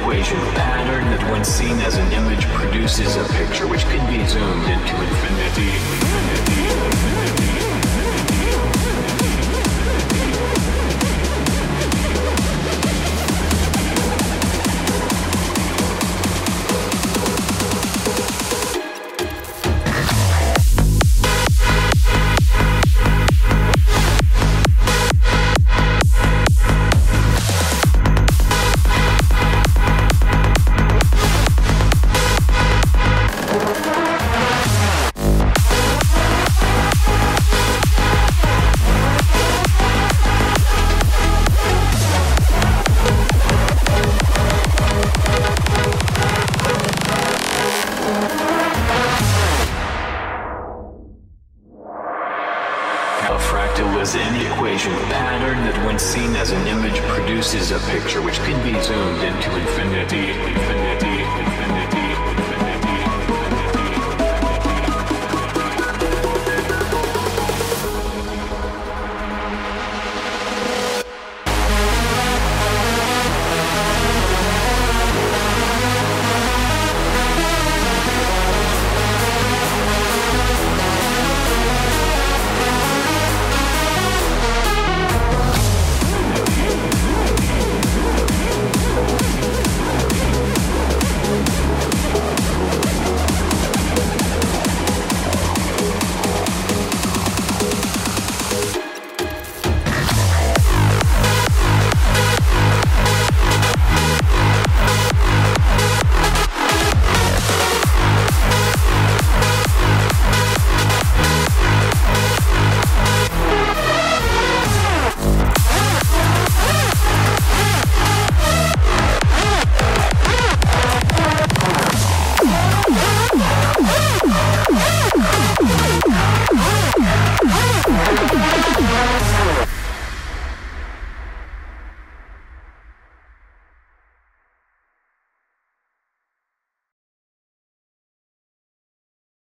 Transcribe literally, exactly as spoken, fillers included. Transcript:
equation pattern that when seen as an image produces a picture which can be zoomed into infinity. A fractal is an equation pattern that when seen as an image produces a picture which can be zoomed into infinity, infinity, infinity.